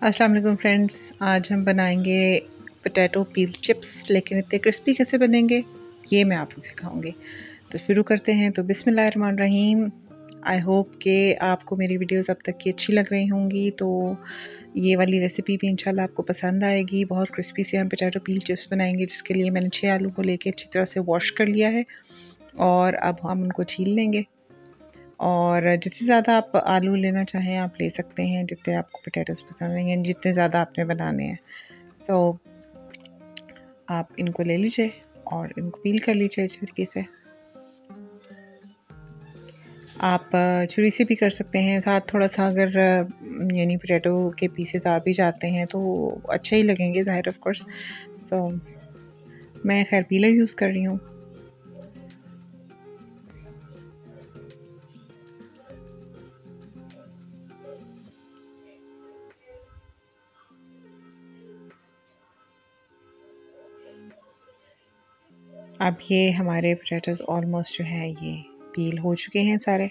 अस्सलाम वालेकुम फ्रेंड्स, आज हम बनाएंगे पोटैटो पील चिप्स, लेकिन इतने क्रिस्पी कैसे बनेंगे ये मैं आपको सिखाऊंगी। तो शुरू करते हैं। तो बिस्मिल्लाहिर्रहमानिर्रहीम। आई होप कि आपको मेरी वीडियोस अब तक की अच्छी लग रही होंगी, तो ये वाली रेसिपी भी इंशाल्लाह आपको पसंद आएगी। बहुत क्रिस्पी से हम पोटैटो पील चिप्स बनाएंगे, जिसके लिए मैंने 6 आलू को लेके अच्छी तरह से वॉश कर लिया है और अब हम उनको छील लेंगे। और जितने ज़्यादा आप आलू लेना चाहें आप ले सकते हैं, जितने आपको पोटैटोज़ पसंद हैं, जितने ज़्यादा आपने बनाने हैं। सो आप इनको ले लीजिए और इनको पील कर लीजिए अच्छे तरीके से। आप छुरी से भी कर सकते हैं, साथ थोड़ा सा अगर यानी पोटैटो के पीसेस आ भी जाते हैं तो अच्छे ही लगेंगे ज़ाहिर ऑफ कोर्स। सो मैं खैर पीलर यूज़ कर रही हूँ। अब ये हमारे पोटैटोज़ ऑलमोस्ट जो है ये पील हो चुके हैं सारे,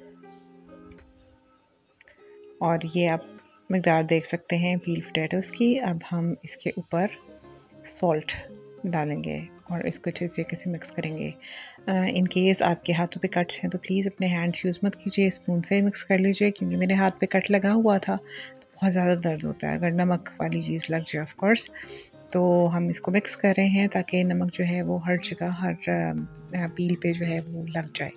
और ये आप मकदार देख सकते हैं पील पोटैटोज़ की। अब हम इसके ऊपर सॉल्ट डालेंगे और इसको अच्छे तरीके से मिक्स करेंगे। इन केस आपके हाथों पे कट्स हैं तो प्लीज़ अपने हैंड्स यूज़ मत कीजिए, स्पून से मिक्स कर लीजिए, क्योंकि मेरे हाथ पे कट लगा हुआ था तो बहुत ज़्यादा दर्द होता है अगर नमक वाली चीज़ लग जाए ऑफ कोर्स। तो हम इसको मिक्स कर रहे हैं ताकि नमक जो है वो हर जगह, हर पील पे जो है वो लग जाए।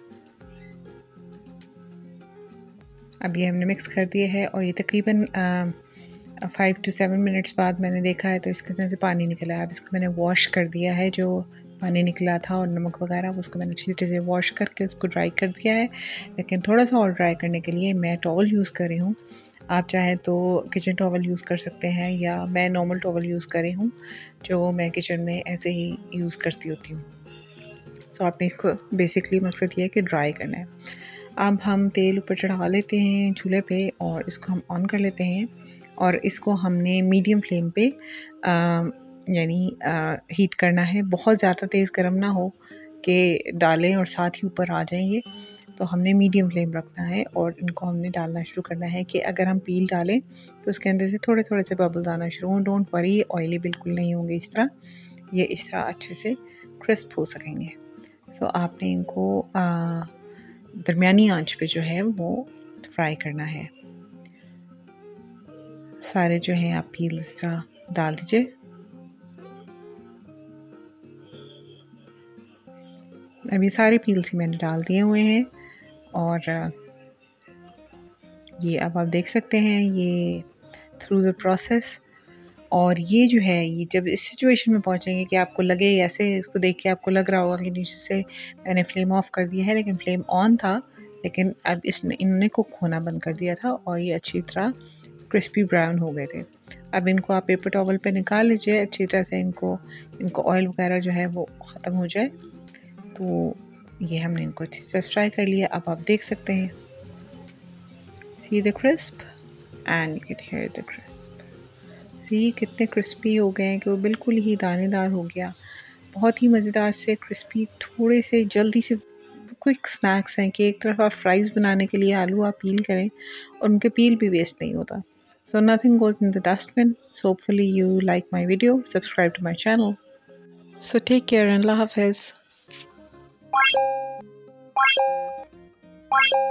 अब ये हमने मिक्स कर दिया है और ये तकरीबन 5 to 7 मिनट्स बाद मैंने देखा है तो इसके अंदर से पानी निकला है। अब इसको मैंने वॉश कर दिया है, जो पानी निकला था और नमक वगैरह उसको मैंने अच्छी तरह से वॉश करके उसको ड्राई कर दिया है। लेकिन थोड़ा सा और ड्राई करने के लिए मैं टॉवल यूज़ कर रही हूँ। आप चाहें तो किचन टॉवल यूज़ कर सकते हैं, या मैं नॉर्मल टॉवल यूज़ कर रही हूँ जो मैं किचन में ऐसे ही यूज़ करती होती हूँ। सो आपने इसको बेसिकली मकसद ये है कि ड्राई करना है। अब हम तेल ऊपर चढ़ा लेते हैं चूल्हे पे और इसको हम ऑन कर लेते हैं और इसको हमने मीडियम फ्लेम पे यानी हीट करना है। बहुत ज़्यादा तेज़ गर्म ना हो कि डालें और साथ ही ऊपर आ जाएंगे, तो हमने मीडियम फ्लेम रखना है और इनको हमने डालना शुरू करना है कि अगर हम पील डालें तो उसके अंदर से थोड़े थोड़े से बबल्स आना शुरू हों। डोंट वरी, ऑयली बिल्कुल नहीं होंगे इस तरह, ये इस तरह अच्छे से क्रिस्प हो सकेंगे। सो आपने इनको दरमियानी आंच पे जो है वो फ्राई करना है। सारे जो हैं आप पील इस तरह डाल दीजिए। अभी सारे पील्स ही मैंने डाल दिए हुए हैं और ये अब आप देख सकते हैं ये थ्रू द प्रोसेस। और ये जो है, ये जब इस सिचुएशन में पहुंचेंगे कि आपको लगे, ऐसे इसको देख के आपको लग रहा होगा कि नीचे से मैंने फ्लेम ऑफ कर दिया है, लेकिन फ्लेम ऑन था, लेकिन अब इन्होंने कुक होना बंद कर दिया था और ये अच्छी तरह क्रिस्पी ब्राउन हो गए थे। अब इनको आप पेपर टॉवल पे निकाल लीजिए अच्छी तरह से, इनको ऑयल वगैरह जो है वो ख़त्म हो जाए। तो ये हमने इनको अच्छी से फ्राई कर लिया। अब आप देख सकते हैं, see the crisp and you can hear the crisp. See कितने क्रिस्पी हो गए हैं कि वो बिल्कुल ही दानेदार हो गया। बहुत ही मज़ेदार से क्रिस्पी, थोड़े से जल्दी से क्विक स्नैक्स हैं कि एक तरफ आप फ्राइज़ बनाने के लिए आलू आप पील करें और उनके पील भी वेस्ट नहीं होता। So nothing goes in the dustbin. So hopefully you like my video. Subscribe to my channel. So take care and Allah Hafiz.